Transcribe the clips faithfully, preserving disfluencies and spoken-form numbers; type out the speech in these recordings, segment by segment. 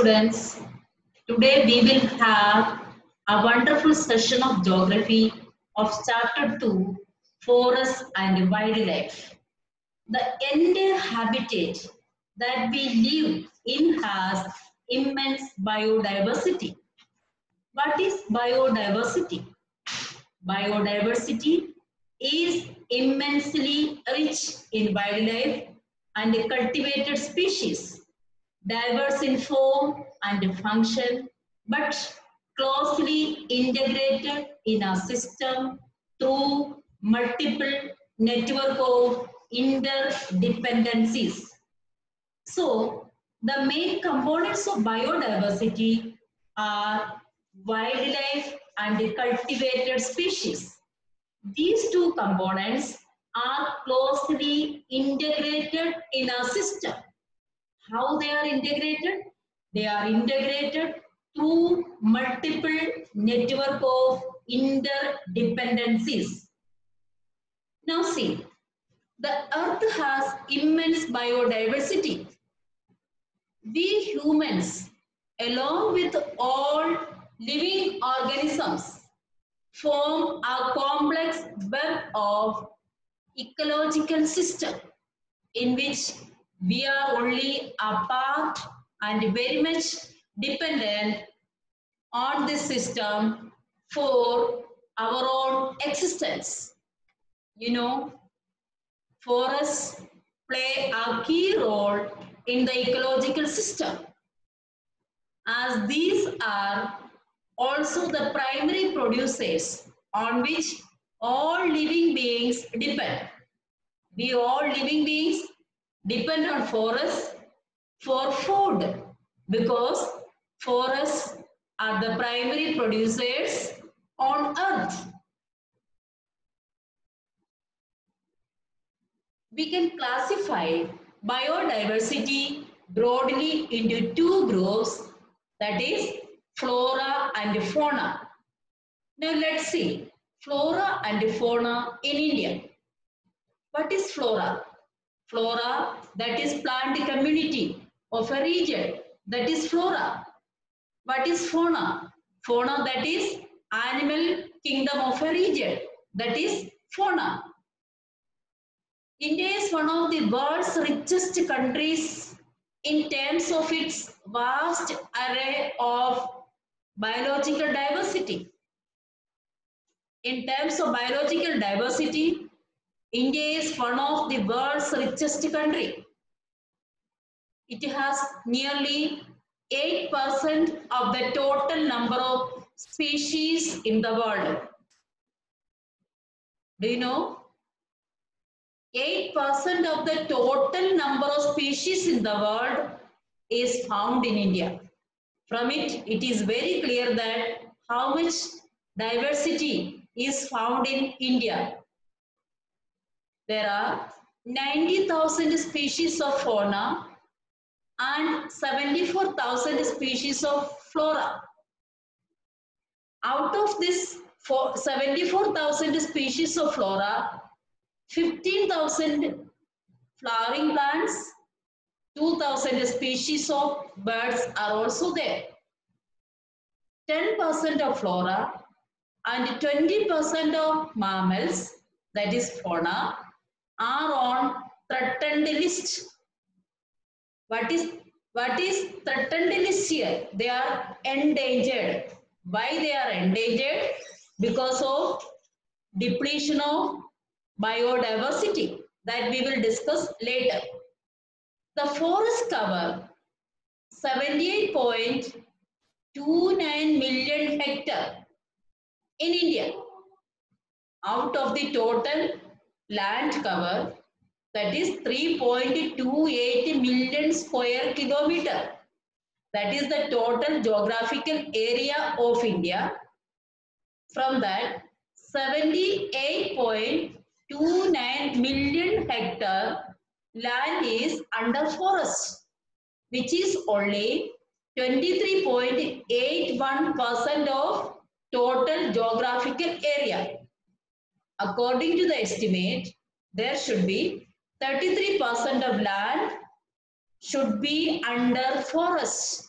students. Today we will have a wonderful session of geography of chapter two, Forest and Wildlife. The entire habitat that we live in has immense biodiversity. What is biodiversity? Biodiversity is immensely rich in wildlife and cultivated species, diverse in form and function, but closely integrated in a system through multiple network of interdependencies. So, the main components of biodiversity are wildlife and cultivated species. These two components are closely integrated in a system. How they are integrated? They are integrated through multiple network of interdependencies. Now see, the earth has immense biodiversity. We humans, along with all living organisms, form a complex web of ecological system in which we are only a part and very much dependent on this system for our own existence. You know, forests play a key role in the ecological system, as these are also the primary producers on which all living beings depend. We all living beings depend on forests for food because forests are the primary producers on earth. We can classify biodiversity broadly into two groups, that is flora and fauna. Now let's see flora and fauna in India. What is flora? Flora, that is plant community of a region, that is flora. What is fauna? Fauna, that is animal kingdom of a region, that is fauna. India is one of the world's richest countries in terms of its vast array of biological diversity. In terms of biological diversity, India is one of the world's richest country. It has nearly eight percent of the total number of species in the world. Do you know? eight percent of the total number of species in the world is found in India. From it, it is very clear that how much diversity is found in India. There are ninety thousand species of fauna and seventy-four thousand species of flora. Out of this seventy-four thousand species of flora, fifteen thousand flowering plants, two thousand species of birds are also there. ten percent of flora and twenty percent of mammals, that is fauna, are on threatened list. What is, what is threatened list here? They are endangered. Why they are endangered? Because of depletion of biodiversity that we will discuss later. The forest cover seventy-eight point two nine million hectare in India. Out of the total land cover, that is three point two eight million square kilometer. That is the total geographical area of India. From that, seventy-eight point two nine million hectare land is under forest, which is only twenty-three point eight one percent of total geographical area. According to the estimate, there should be thirty-three percent of land should be under forest.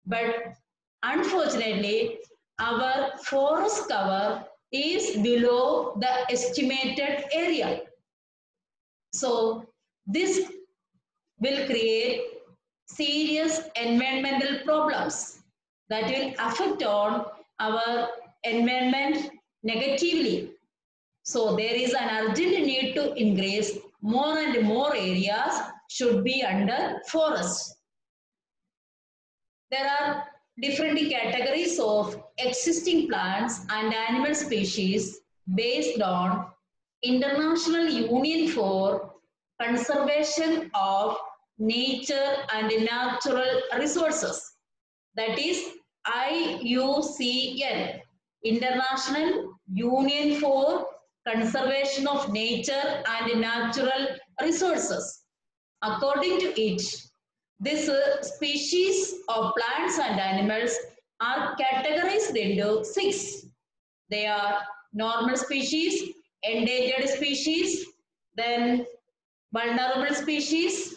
but unfortunately our forest cover is below the estimated area. So this will create serious environmental problems that will affect on our environment negatively. So there is an urgent need to increase more and more areas should be under forest. There are different categories of existing plants and animal species based on International Union for Conservation of Nature and Natural Resources. That is I U C N, International Union for Conservation of Nature and Natural Resources. According to it, these uh, species of plants and animals are categorized into six. They are normal species, endangered species, then vulnerable species,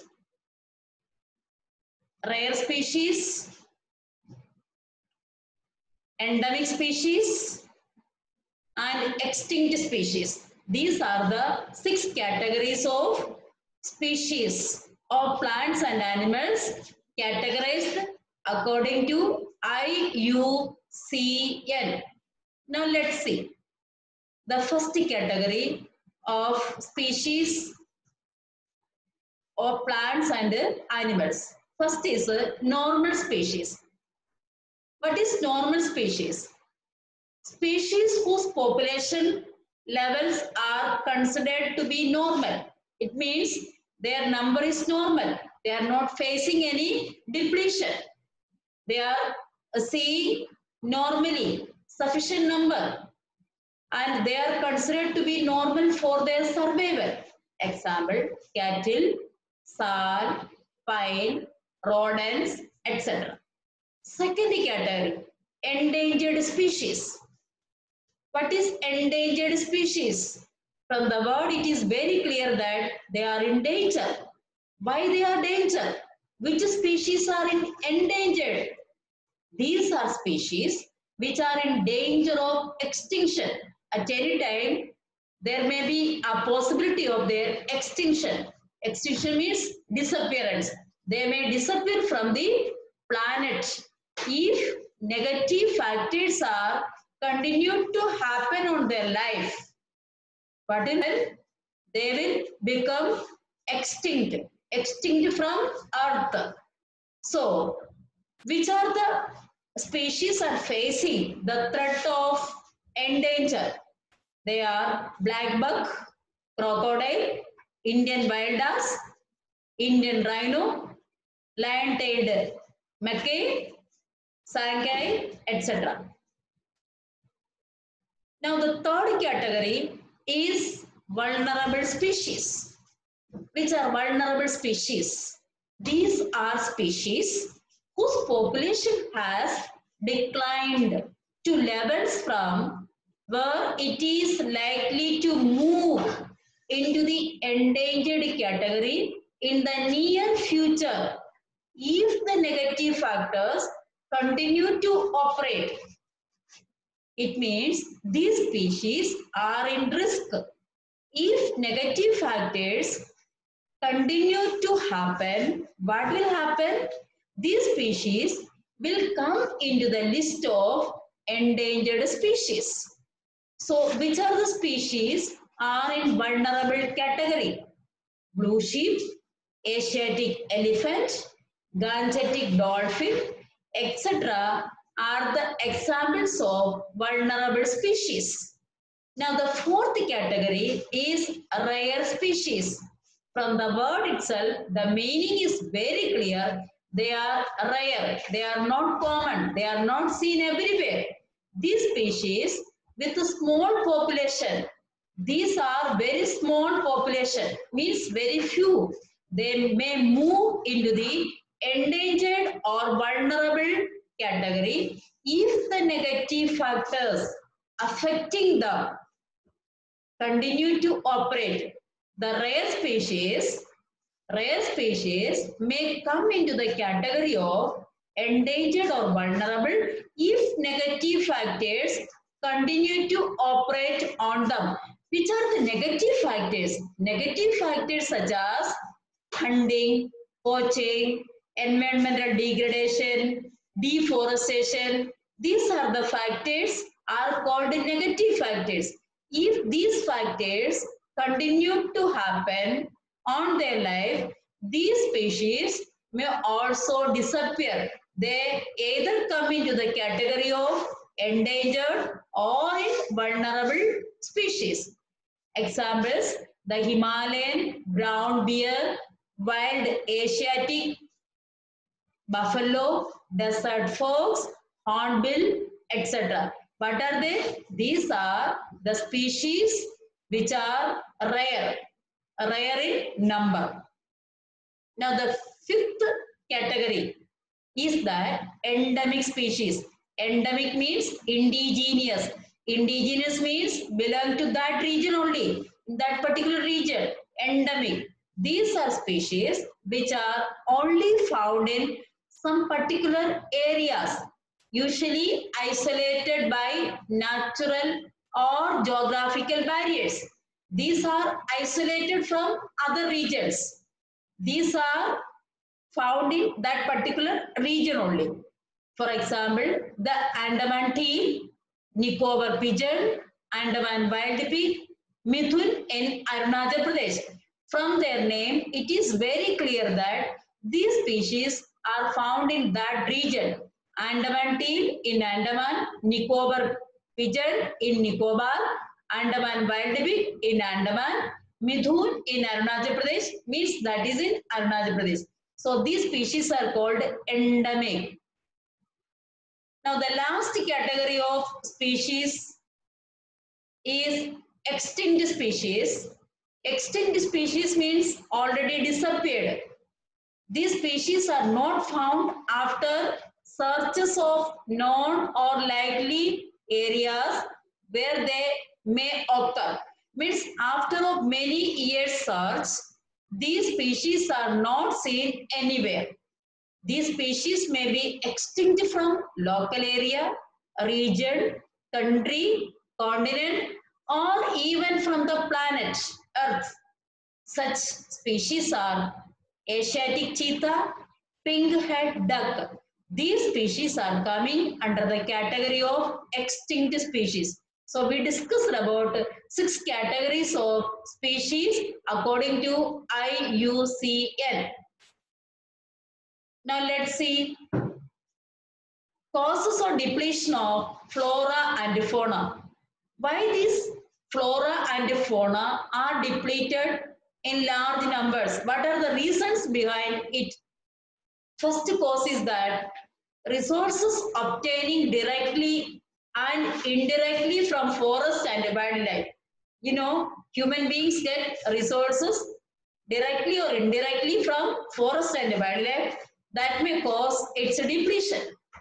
rare species, endemic species, and extinct species. These are the six categories of species of plants and animals categorized according to I U C N. Now let's see the first category of species of plants and animals. First is normal species. What is normal species? Species whose population levels are considered to be normal. It means their number is normal. They are not facing any depletion. They are seeing normally sufficient number and they are considered to be normal for their survival. Example, cattle, sal, pine, rodents, et cetera. Second category, endangered species. What is endangered species? From the word it is very clear that they are in danger. Why they are danger? Which species are in endangered? These are species which are in danger of extinction. At any time, there may be a possibility of their extinction. Extinction means disappearance. They may disappear from the planet if negative factors are continued to happen on their life. But then they will become extinct, extinct from earth. So, which are the species are facing the threat of endanger? They are black buck, crocodile, Indian wild ass, Indian rhino, lion-tailed macaque, sangai, et cetera. Now the third category is vulnerable species. Which are vulnerable species? These are species whose population has declined to levels from where it is likely to move into the endangered category in the near future if the negative factors continue to operate. It means these species are in risk. If negative factors continue to happen, what will happen? These species will come into the list of endangered species. So, which are the species are in vulnerable category? Blue sheep, Asiatic elephant, Gangetic dolphin, et cetera are the examples of vulnerable species. Now the fourth category is rare species. From the word itself, the meaning is very clear. They are rare. They are not common. They are not seen everywhere. These species with a small population, these are very small population, means very few. They may move into the endangered or vulnerable category if the negative factors affecting them continue to operate. The rare species, rare species may come into the category of endangered or vulnerable if negative factors continue to operate on them. Which are the negative factors? Negative factors such as hunting, poaching, environmental degradation, deforestation. These are the factors are called negative factors. If these factors continue to happen on their life, these species may also disappear. They either come into the category of endangered or vulnerable species. Examples: the Himalayan brown bear, wild Asiatic buffalo, desert fox, hornbill, et cetera. What are they? These are the species which are rare, rare in number. Now the fifth category is that endemic species. Endemic means indigenous. Indigenous means belong to that region only, that particular region. Endemic. These are species which are only found in some particular areas, usually isolated by natural or geographical barriers. These are isolated from other regions. These are found in that particular region only. For example, the Andaman teal, Nicobar pigeon, Andaman wild pig, Mithun in Arunachal Pradesh. From their name, it is very clear that these species are found in that region. Andaman teal in Andaman, Nicobar pigeon in Nicobar, Andaman wild pig in Andaman, Mithun in Arunachal Pradesh means that is in Arunachal Pradesh. So these species are called endemic. Now the last category of species is extinct species. Extinct species means already disappeared. These species are not found after searches of known or likely areas where they may occur. Means after of many years search, these species are not seen anywhere. These species may be extinct from local area, region, country, continent, or even from the planet Earth. Such species are Asiatic cheetah, pink-head duck. These species are coming under the category of extinct species. So we discussed about six categories of species according to I U C N. Now let's see causes of depletion of flora and fauna. Why these flora and fauna are depleted in large numbers? What are the reasons behind it? First cause is that resources obtaining directly and indirectly from forest and wildlife. You know, human beings get resources directly or indirectly from forest and wildlife that may cause its depletion.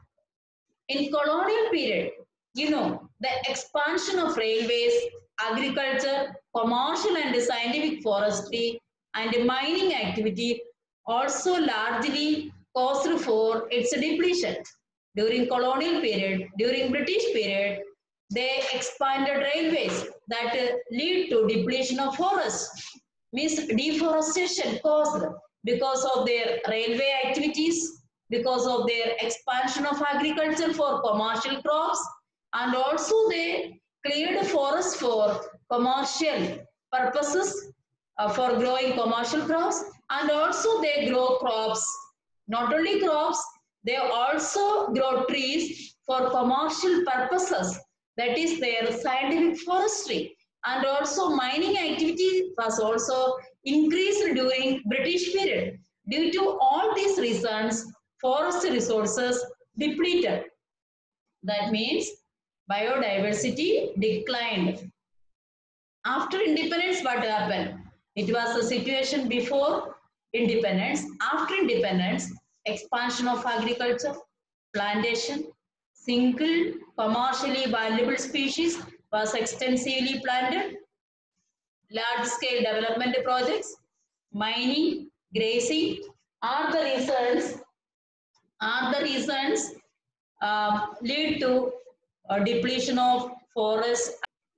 In colonial period, you know, the expansion of railways, agriculture, commercial and scientific forestry, and mining activity also largely caused for its depletion. During colonial period, during British period, they expanded railways that uh, lead to depletion of forests, means deforestation caused because of their railway activities, because of their expansion of agriculture for commercial crops, and also they cleared forests for commercial purposes, uh, for growing commercial crops, and also they grow crops. Not only crops, they also grow trees for commercial purposes, that is their scientific forestry. And also mining activity was also increased during British period. Due to all these reasons, forest resources depleted. That means biodiversity declined. After independence, what happened? It was a situation before independence. After independence, expansion of agriculture, plantation, single commercially valuable species was extensively planted, large-scale development projects, mining, grazing are the results are the reasons um, lead to a depletion of forests.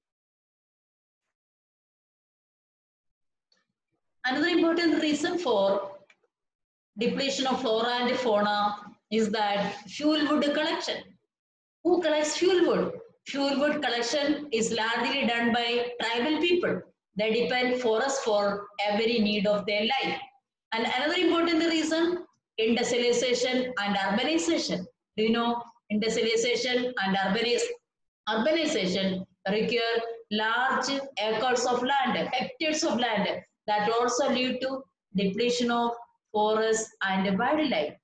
Another important reason for depletion of flora and fauna is that fuel wood collection. Who collects fuel wood? Fuel wood collection is largely done by tribal people. They depend forest for every need of their life. And another important reason, industrialization and urbanization. Do you know industrialization and urbanis- urbanization require large acres of land, hectares of land that also lead to depletion of forests and wildlife.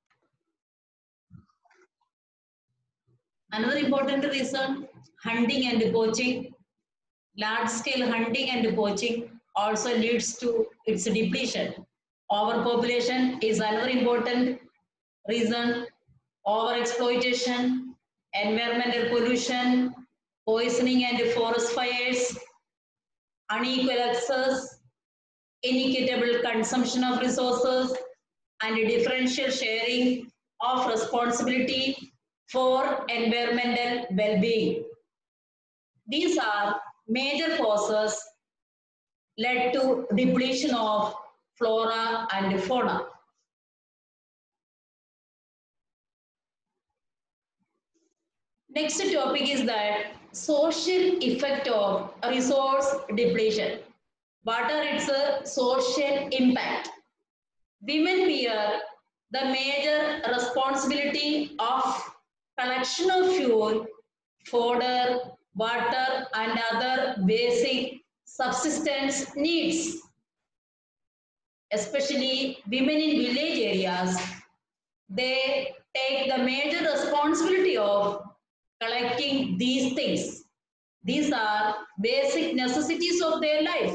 Another important reason, hunting and poaching. Large scale hunting and poaching also leads to its depletion. Overpopulation is another important reason. Overexploitation, environmental pollution, poisoning and forest fires, unequal access, inequitable consumption of resources, and differential sharing of responsibility for environmental well-being. These are major causes led to depletion of flora and fauna. Next topic is that social effect of resource depletion. What are its uh, social impact? Women bear the major responsibility of collection of fuel, fodder, water, and other basic subsistence needs. Especially women in village areas, they take the major responsibility of collecting these things. These are basic necessities of their life.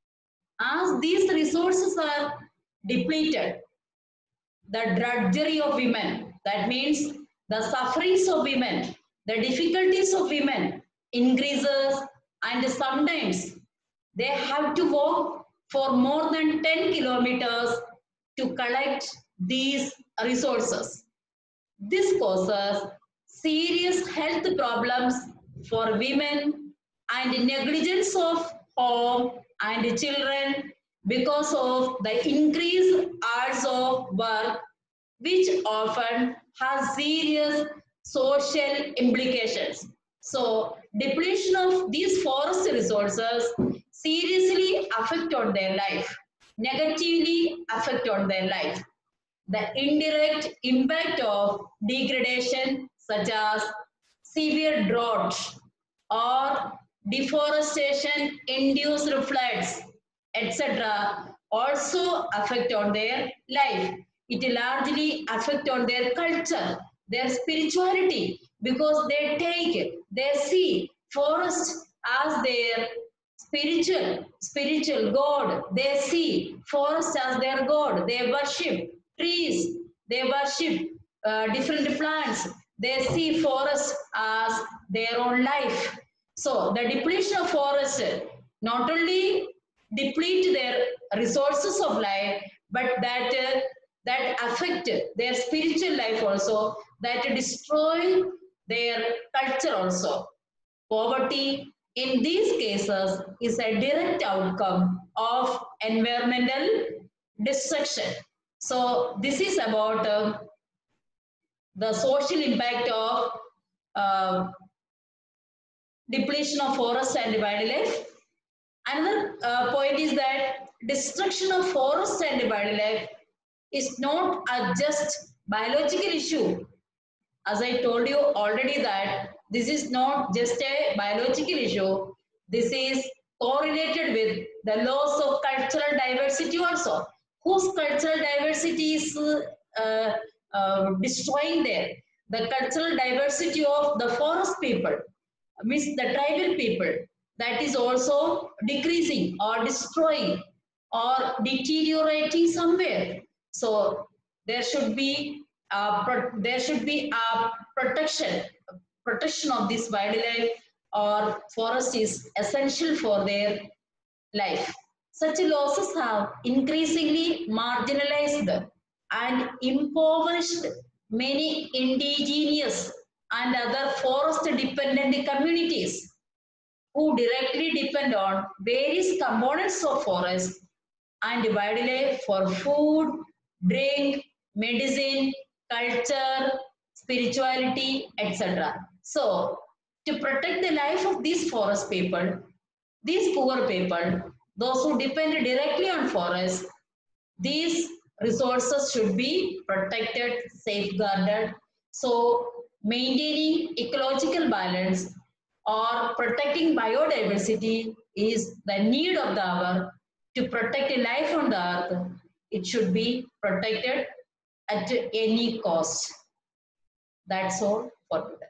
As these resources are depleted, the drudgery of women, that means the sufferings of women, the difficulties of women increases, and sometimes they have to walk for more than ten kilometers to collect these resources. This causes serious health problems for women and negligence of home and children because of the increased hours of work, which often has serious social implications. So, depletion of these forest resources seriously affect on their life, negatively affect on their life. The indirect impact of degradation, such as severe drought or deforestation induced floods, et cetera, also affect on their life. It largely affect on their culture, their spirituality, because they take, they see forest as their spiritual, spiritual God. They see forest as their God. They worship trees. They worship uh, different plants. They see forest as their own life. So the depletion of forest not only deplete their resources of life, but that uh, that affect their spiritual life also, that destroy their culture also. Poverty in these cases is a direct outcome of environmental destruction. So this is about uh, the social impact of uh, depletion of forest and wildlife. Another uh, point is that destruction of forest and wildlife is not a just biological issue. As I told you already that this is not just a biological issue. This is correlated with the loss of cultural diversity also. Whose cultural diversity is uh, uh, destroying there? The cultural diversity of the forest people, means the tribal people, that is also decreasing or destroying or deteriorating somewhere. So there should be uh, pro- there should be a protection protection of this wildlife or forest is essential for their life. Such losses have increasingly marginalized and impoverished many indigenous and other forest dependent communities who directly depend on various components of forest and wildlife for food, drink, medicine, culture, spirituality, et cetera. So, to protect the life of these forest people, these poor people, those who depend directly on forests, these resources should be protected, safeguarded. So, maintaining ecological balance or protecting biodiversity is the need of the hour. To protect life on the earth, it should be protected at any cost. That's all for today.